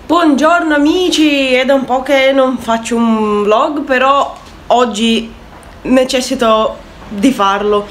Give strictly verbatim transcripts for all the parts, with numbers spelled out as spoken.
Buongiorno amici, è da un po' che non faccio un vlog, però oggi necessito di farlo.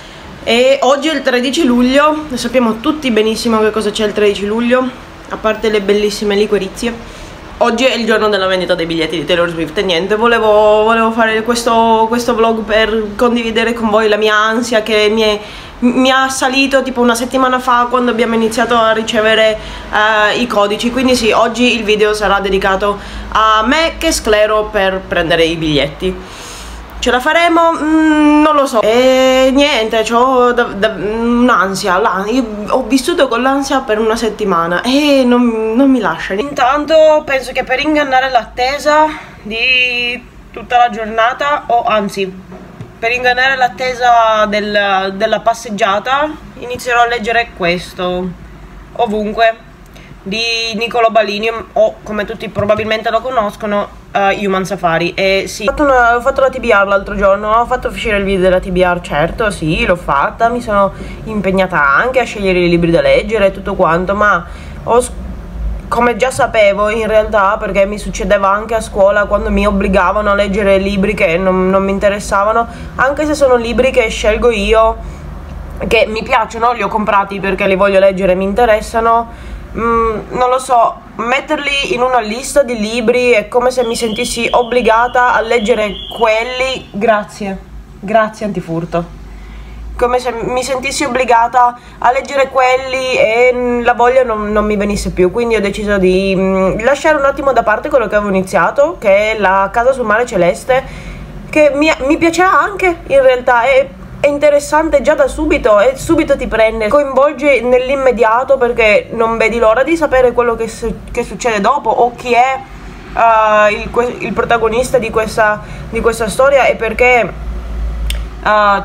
E oggi è il tredici luglio, lo sappiamo tutti benissimo che cosa c'è il tredici luglio, a parte le bellissime liquorizie. Oggi è il giorno della vendita dei biglietti di Taylor Swift e niente, volevo, volevo fare questo, questo vlog per condividere con voi la mia ansia che mi, è, mi ha salito tipo una settimana fa quando abbiamo iniziato a ricevere uh, i codici. Quindi sì, oggi il video sarà dedicato a me che sclero per prendere i biglietti. Ce la faremo? Mm, non lo so. E niente, ho un'ansia. Ho vissuto con l'ansia per una settimana e non, non mi lascia. Intanto penso che per ingannare l'attesa di tutta la giornata, o anzi, per ingannare l'attesa del, della passeggiata, inizierò a leggere questo ovunque di Niccolo Balini, o come tutti probabilmente lo conoscono, uh, Human Safari. E sì, ho fatto, una, ho fatto la T B R l'altro giorno, ho fatto uscire il video della T B R, certo, sì, l'ho fatta, mi sono impegnata anche a scegliere i libri da leggere e tutto quanto, ma ho, come già sapevo in realtà, perché mi succedeva anche a scuola quando mi obbligavano a leggere libri che non, non mi interessavano, anche se sono libri che scelgo io, che mi piacciono, li ho comprati perché li voglio leggere e mi interessano. Mm, non lo so, metterli in una lista di libri è come se mi sentissi obbligata a leggere quelli. Grazie, grazie antifurto. Come se mi sentissi obbligata a leggere quelli e la voglia non, non mi venisse più. Quindi ho deciso di mm, lasciare un attimo da parte quello che avevo iniziato, che è La casa sul mare celeste, che mi, mi piaceva anche in realtà. È È interessante già da subito e subito ti prende, coinvolge nell'immediato perché non vedi l'ora di sapere quello che, su che succede dopo o chi è uh, il, il protagonista di questa, di questa storia e perché uh,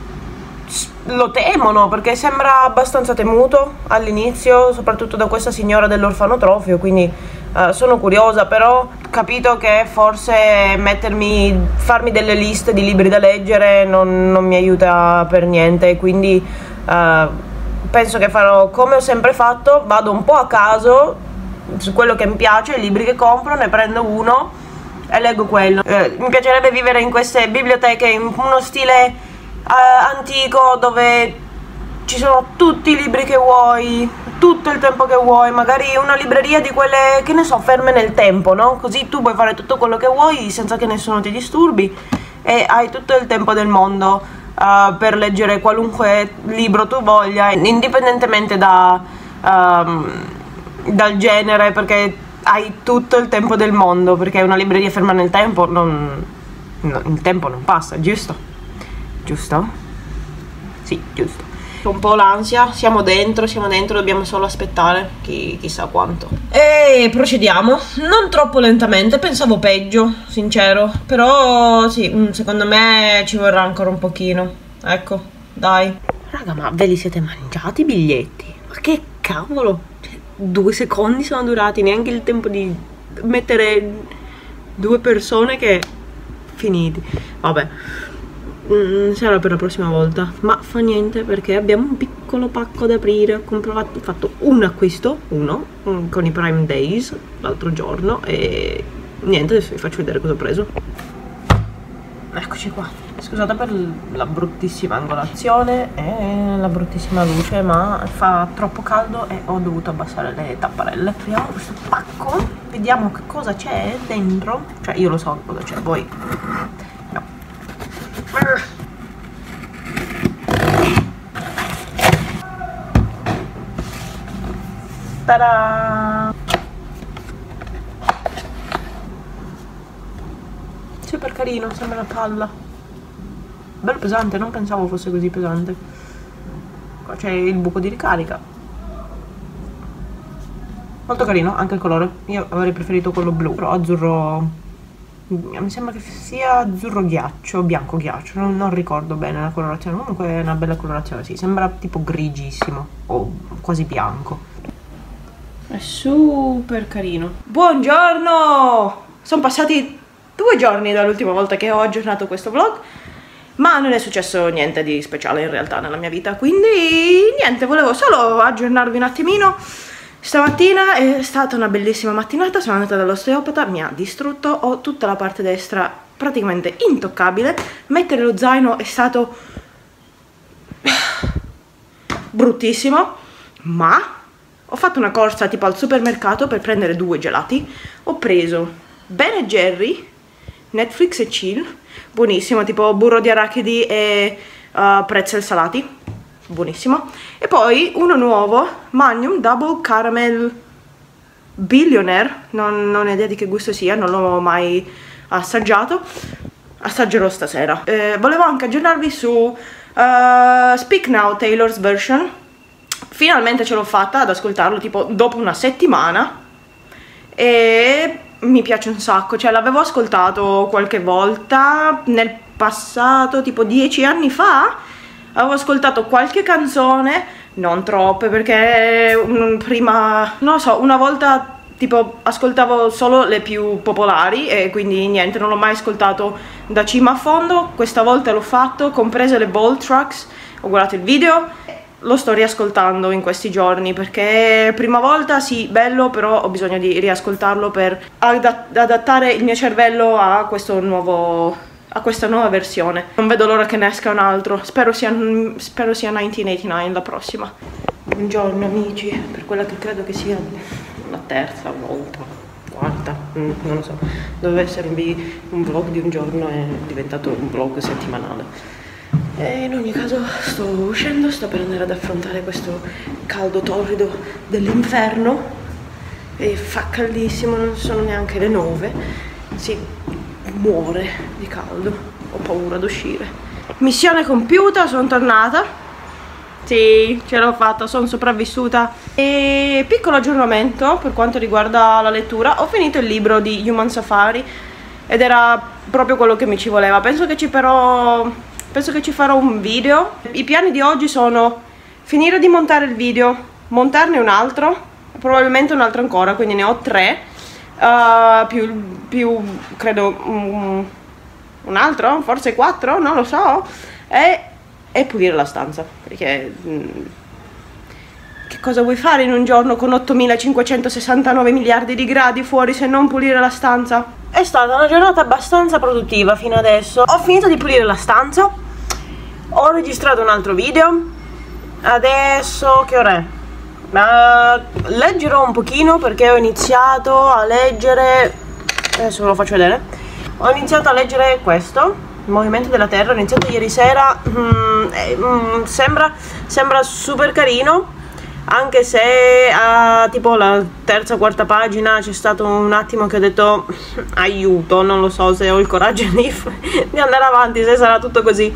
lo temono, perché sembra abbastanza temuto all'inizio, soprattutto da questa signora dell'orfanotrofio, quindi uh, sono curiosa, però ho capito che forse mettermi, farmi delle liste di libri da leggere non, non mi aiuta per niente, quindi uh, penso che farò come ho sempre fatto, vado un po' a caso su quello che mi piace, i libri che compro, ne prendo uno e leggo quello. Uh, mi piacerebbe vivere in queste biblioteche in uno stile Uh, antico, dove ci sono tutti i libri che vuoi, tutto il tempo che vuoi, magari una libreria di quelle, che ne so, ferme nel tempo, no? Così tu puoi fare tutto quello che vuoi senza che nessuno ti disturbi e hai tutto il tempo del mondo uh, per leggere qualunque libro tu voglia, indipendentemente da, um, dal genere, perché hai tutto il tempo del mondo, perché una libreria ferma nel tempo non, no, il tempo non passa, giusto? Giusto? Sì, giusto. Un po' l'ansia, siamo dentro, siamo dentro, dobbiamo solo aspettare chi, chissà quanto. E procediamo, non troppo lentamente, pensavo peggio, sincero. Però sì, secondo me ci vorrà ancora un pochino. Ecco, dai. Raga, ma ve li siete mangiati i biglietti? Ma che cavolo, cioè, due secondi sono durati, neanche il tempo di mettere due persone che... finiti. Vabbè, Mm, sarà per la prossima volta, ma fa niente perché abbiamo un piccolo pacco da aprire. Ho comprato, ho fatto un acquisto, uno, con i Prime Days l'altro giorno e niente, adesso vi faccio vedere cosa ho preso. Eccoci qua, scusate per la bruttissima angolazione e la bruttissima luce, ma fa troppo caldo e ho dovuto abbassare le tapparelle. Apriamo questo pacco, vediamo che cosa c'è dentro, cioè io lo so cosa c'è, voi no. Ta-da! Super carino, sembra una palla. Bello pesante, non pensavo fosse così pesante. Qua c'è il buco di ricarica. Molto carino, anche il colore. Io avrei preferito quello blu, però azzurro... mi sembra che sia azzurro ghiaccio, bianco ghiaccio, non, non ricordo bene la colorazione, comunque è una bella colorazione, sì, sembra tipo grigissimo o quasi bianco. È super carino. Buongiorno! Sono passati due giorni dall'ultima volta che ho aggiornato questo vlog, ma non è successo niente di speciale in realtà nella mia vita, quindi niente, volevo solo aggiornarvi un attimino Stamattina è stata una bellissima mattinata, sono andata dall'osteopata, mi ha distrutto, ho tutta la parte destra praticamente intoccabile, mettere lo zaino è stato bruttissimo, ma ho fatto una corsa tipo al supermercato per prendere due gelati, ho preso Ben e Jerry, Netflix e Chill, buonissimo, tipo burro di arachidi e uh, pretzel salati, buonissimo, e poi uno nuovo, Magnum Double Caramel Billionaire, non, non ho idea di che gusto sia, non l'ho mai assaggiato, assaggerò stasera. Eh, volevo anche aggiornarvi su uh, Speak Now Taylor's Version, finalmente ce l'ho fatta ad ascoltarlo tipo dopo una settimana e mi piace un sacco, cioè l'avevo ascoltato qualche volta nel passato, tipo dieci anni fa, avevo ascoltato qualche canzone, non troppe perché um, prima, non lo so, una volta tipo ascoltavo solo le più popolari e quindi niente, non l'ho mai ascoltato da cima a fondo, questa volta l'ho fatto, comprese le bold tracks, ho guardato il video, lo sto riascoltando in questi giorni perché prima volta sì, bello, però ho bisogno di riascoltarlo per adat- adattare il mio cervello a questo nuovo, a questa nuova versione. Non vedo l'ora che ne esca un altro, spero sia, spero sia millenovecentottantanove la prossima. Buongiorno amici, per quella che credo che sia la terza volta, quarta, mm, non lo so, doveva essere un, un vlog di un giorno, è diventato un vlog settimanale. E in ogni caso sto uscendo, sto per andare ad affrontare questo caldo torrido dell'inferno e fa caldissimo, non sono neanche le nove, si muore di caldo, ho paura ad uscire. Missione compiuta, sono tornata, sì, ce l'ho fatta, sono sopravvissuta. E piccolo aggiornamento per quanto riguarda la lettura, ho finito il libro di Human Safari ed era proprio quello che mi ci voleva, penso che ci però... Penso che ci farò un video. I piani di oggi sono finire di montare il video, montarne un altro, probabilmente un altro ancora, quindi ne ho tre, uh, più, più credo um, un altro, forse quattro, non lo so, e, e pulire la stanza, perché um, che cosa vuoi fare in un giorno con ottomilacinquecentosessantanove miliardi di gradi fuori se non pulire la stanza? È stata una giornata abbastanza produttiva fino adesso. Ho finito di pulire la stanza, ho registrato un altro video. Adesso che ora è? Uh, leggerò un pochino perché ho iniziato a leggere, adesso ve lo faccio vedere. Ho iniziato a leggere questo, Il movimento della Terra, ho iniziato ieri sera. mm, eh, mm, sembra, sembra super carino, anche se a tipo la terza quarta pagina c'è stato un attimo che ho detto aiuto, non lo so se ho il coraggio di, di andare avanti, se sarà tutto così,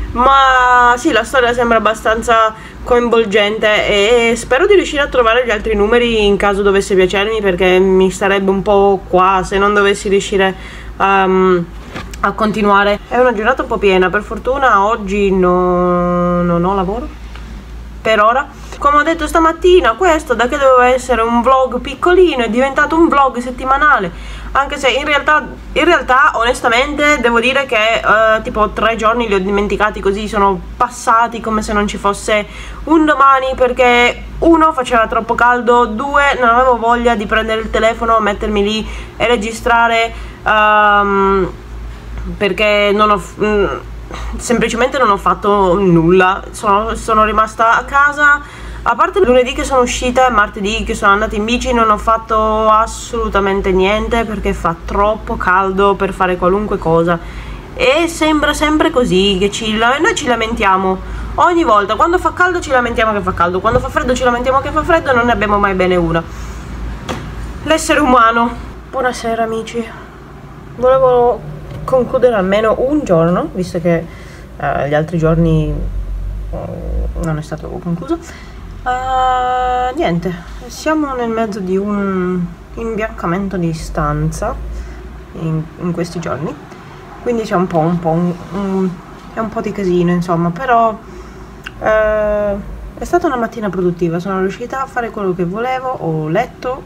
ma sì, la storia sembra abbastanza coinvolgente e spero di riuscire a trovare gli altri numeri in caso dovesse piacermi, perché mi starebbe un po' qua se non dovessi riuscire um, a continuare. È una giornata un po' piena, per fortuna oggi no, non ho lavoro per ora. Come ho detto stamattina, questo da che doveva essere un vlog piccolino è diventato un vlog settimanale, anche se in realtà, in realtà onestamente devo dire che uh, tipo tre giorni li ho dimenticati così, sono passati come se non ci fosse un domani, perché uno, faceva troppo caldo, due, non avevo voglia di prendere il telefono, mettermi lì e registrare, um, perché non ho... Mm, semplicemente non ho fatto nulla, sono, sono rimasta a casa. A parte lunedì che sono uscita e martedì che sono andata in bici, non ho fatto assolutamente niente perché fa troppo caldo per fare qualunque cosa e sembra sempre così che ci, noi ci lamentiamo ogni volta, quando fa caldo ci lamentiamo che fa caldo, quando fa freddo ci lamentiamo che fa freddo, non ne abbiamo mai bene una. L'essere umano. Buonasera amici, volevo concludere almeno un giorno, visto che uh, gli altri giorni uh, non è stato concluso. Uh, niente, siamo nel mezzo di un imbiancamento di stanza in, in questi giorni, quindi c'è un po' un po' un, un, è un po' di casino, insomma, però uh, è stata una mattina produttiva, sono riuscita a fare quello che volevo, ho letto,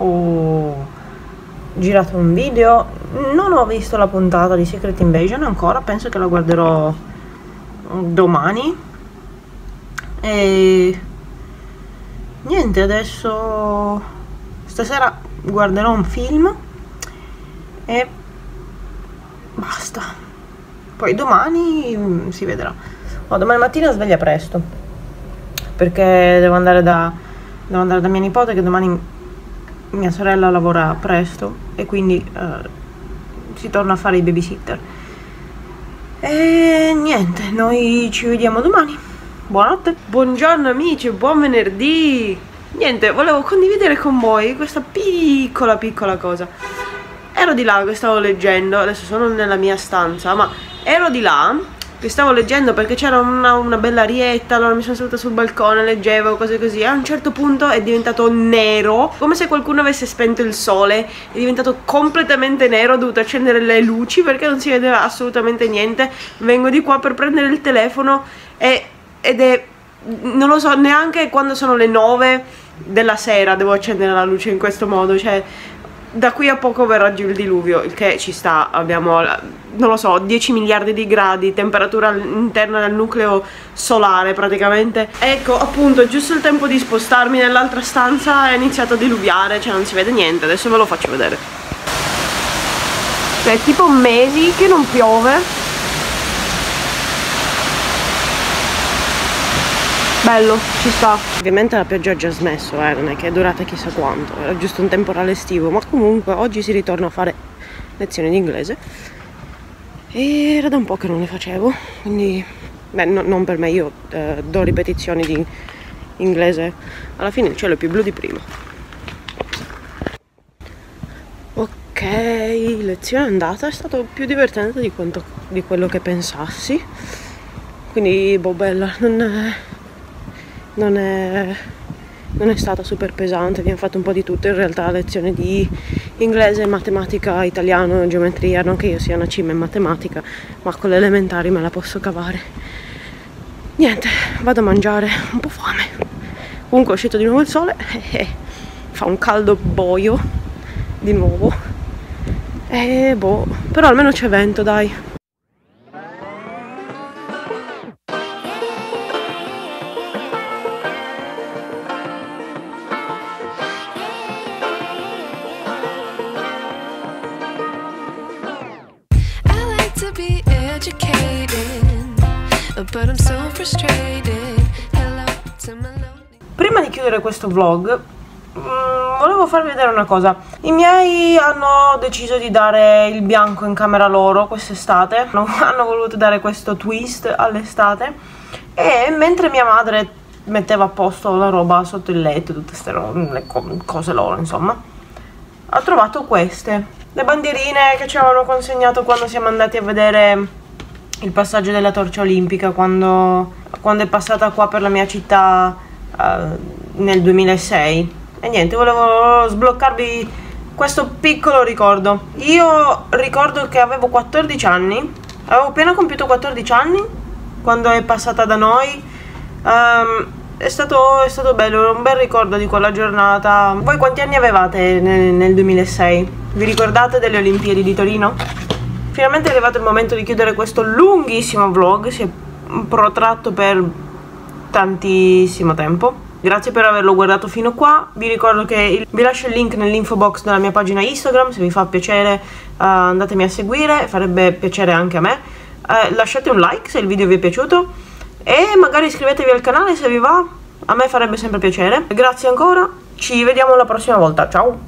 ho girato un video, non ho visto la puntata di Secret Invasion ancora, penso che la guarderò domani e niente, adesso stasera guarderò un film e basta. Poi domani si vedrà. Oh, domani mattina sveglia presto, perché devo andare da, devo andare da mia nipote, che domani mia sorella lavora presto e quindi eh, si torna a fare i babysitter. E niente, noi ci vediamo domani. Buonanotte. Buongiorno amici, buon venerdì. Niente, volevo condividere con voi questa piccola piccola cosa. Ero di là che stavo leggendo, adesso sono nella mia stanza, ma ero di là che stavo leggendo perché c'era una, una bella arietta, allora mi sono seduta sul balcone, leggevo, cose così. A un certo punto è diventato nero, come se qualcuno avesse spento il sole. È diventato completamente nero, ho dovuto accendere le luci perché non si vedeva assolutamente niente. Vengo di qua per prendere il telefono e, ed è, non lo so, neanche quando sono le nove della sera devo accendere la luce in questo modo, cioè da qui a poco verrà giù il diluvio, il che ci sta. Abbiamo, non lo so, dieci miliardi di gradi, temperatura interna del nucleo solare praticamente. Ecco, appunto, giusto il tempo di spostarmi nell'altra stanza è iniziato a diluviare, cioè non si vede niente. Adesso ve lo faccio vedere. Cioè, è tipo mesi che non piove. Bello, ci sta. Ovviamente la pioggia ha già smesso, eh, non è che è durata chissà quanto, era giusto un temporale estivo, ma comunque oggi si ritorna a fare lezioni di inglese e era da un po' che non le facevo, quindi, beh, no, non per me, io eh, do ripetizioni di inglese, alla fine il cielo è più blu di prima. Ok, lezione andata, è stato più divertente di, quanto, di quello che pensassi, quindi boh, bella, non è... Non è, non è stata super pesante, abbiamo fatto un po' di tutto in realtà, lezione di inglese, matematica, italiano, geometria, non che io sia una cima in matematica, ma con le elementari me la posso cavare. Niente, vado a mangiare, un po' fame. Comunque è uscito di nuovo il sole, e fa un caldo boio, di nuovo, e boh, però almeno c'è vento, dai. Prima di chiudere questo vlog mh, volevo farvi vedere una cosa. I miei hanno deciso di dare il bianco in camera loro quest'estate, hanno voluto dare questo twist all'estate, e mentre mia madre metteva a posto la roba sotto il letto, tutte queste le cose loro insomma, ho trovato queste, le bandierine che ci avevano consegnato quando siamo andati a vedere il passaggio della torcia olimpica, quando, quando è passata qua per la mia città uh, nel duemilasei. E niente, volevo sbloccarvi questo piccolo ricordo. Io ricordo che avevo quattordici anni, avevo appena compiuto quattordici anni quando è passata da noi. um, è, stato, è stato bello, un bel ricordo di quella giornata. Voi quanti anni avevate nel, nel duemilasei? Vi ricordate delle Olimpiadi di Torino? Finalmente è arrivato il momento di chiudere questo lunghissimo vlog, si è protratto per tantissimo tempo. Grazie per averlo guardato fino qua, vi ricordo che il, vi lascio il link nell'info box della mia pagina Instagram, se vi fa piacere uh, andatemi a seguire, farebbe piacere anche a me. Uh, lasciate un like se il video vi è piaciuto e magari iscrivetevi al canale se vi va, a me farebbe sempre piacere. Grazie ancora, ci vediamo la prossima volta, ciao!